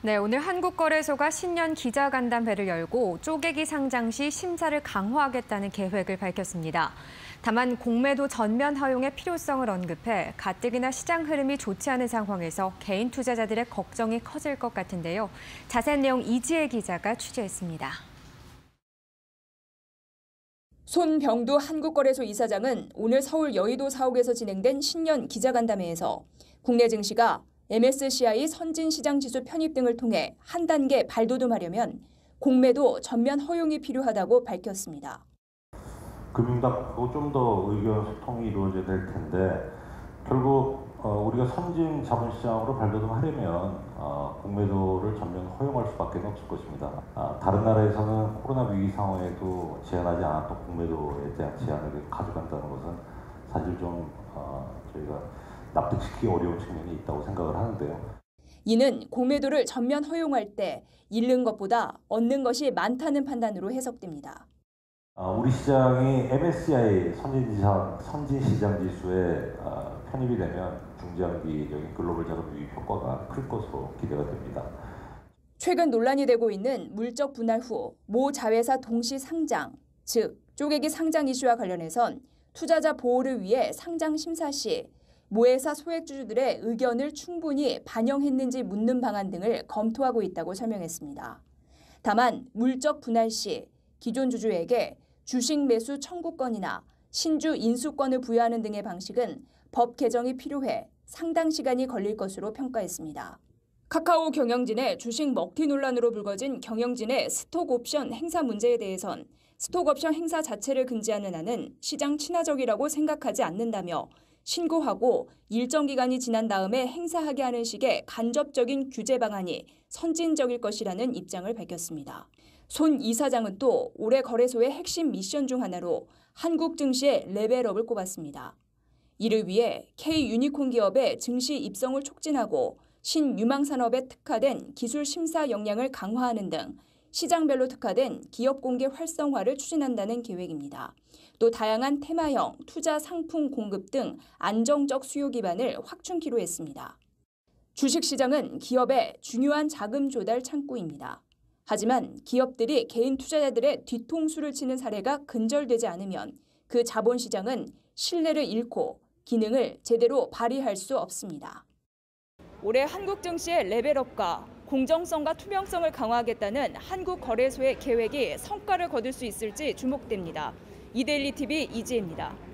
네, 오늘 한국거래소가 신년 기자간담회를 열고 쪼개기 상장 시 심사를 강화하겠다는 계획을 밝혔습니다. 다만 공매도 전면 허용의 필요성을 언급해 가뜩이나 시장 흐름이 좋지 않은 상황에서 개인 투자자들의 걱정이 커질 것 같은데요. 자세한 내용 이지혜 기자가 취재했습니다. 손병두 한국거래소 이사장은 오늘 서울 여의도 사옥에서 진행된 신년 기자간담회에서 국내 증시가 MSCI 선진시장지수 편입 등을 통해 한 단계 발돋움하려면 공매도 전면 허용이 필요하다고 밝혔습니다. 금융당국하고 좀 더 의견 소통이 이루어져야 될 텐데 결국 우리가 선진 자본시장으로 발돋움하려면 공매도를 전면 허용할 수밖에 없을 것입니다. 다른 나라에서는 코로나 위기 상황에도 제한하지 않았던 공매도에 대한 제한을 가져간다는 것은 사실 좀 저희가 납득시키기 어려운 측면이 있다고 생각을 하는데요. 이는 공매도를 전면 허용할 때 잃는 것보다 얻는 것이 많다는 판단으로 해석됩니다. 우리 시장이 MSCI 선진시장 지수에 편입이 되면 중장기적인 글로벌 자금 유입 효과가 클 것으로 기대가 됩니다. 최근 논란이 되고 있는 물적 분할 후 모 자회사 동시 상장, 즉 쪼개기 상장 이슈와 관련해선 투자자 보호를 위해 상장 심사 시 모회사 소액주주들의 의견을 충분히 반영했는지 묻는 방안 등을 검토하고 있다고 설명했습니다. 다만 물적 분할 시 기존 주주에게 주식 매수 청구권이나 신주 인수권을 부여하는 등의 방식은 법 개정이 필요해 상당 시간이 걸릴 것으로 평가했습니다. 카카오 경영진의 주식 먹튀 논란으로 불거진 경영진의 스톡옵션 행사 문제에 대해선 스톡옵션 행사 자체를 금지하는 안은 시장 친화적이라고 생각하지 않는다며 신고하고 일정 기간이 지난 다음에 행사하게 하는 식의 간접적인 규제 방안이 선진적일 것이라는 입장을 밝혔습니다. 손 이사장은 또 올해 거래소의 핵심 미션 중 하나로 한국 증시의 레벨업을 꼽았습니다. 이를 위해 K-유니콘 기업의 증시 입성을 촉진하고 신유망산업에 특화된 기술 심사 역량을 강화하는 등 시장별로 특화된 기업 공개 활성화를 추진한다는 계획입니다. 또 다양한 테마형 투자 상품 공급 등 안정적 수요 기반을 확충키로 했습니다. 주식시장은 기업의 중요한 자금 조달 창구입니다. 하지만 기업들이 개인 투자자들의 뒤통수를 치는 사례가 근절되지 않으면 그 자본시장은 신뢰를 잃고 기능을 제대로 발휘할 수 없습니다. 올해 한국 증시의 레벨업과 공정성과 투명성을 강화하겠다는 한국거래소의 계획이 성과를 거둘 수 있을지 주목됩니다. 이데일리 TV 이지혜입니다.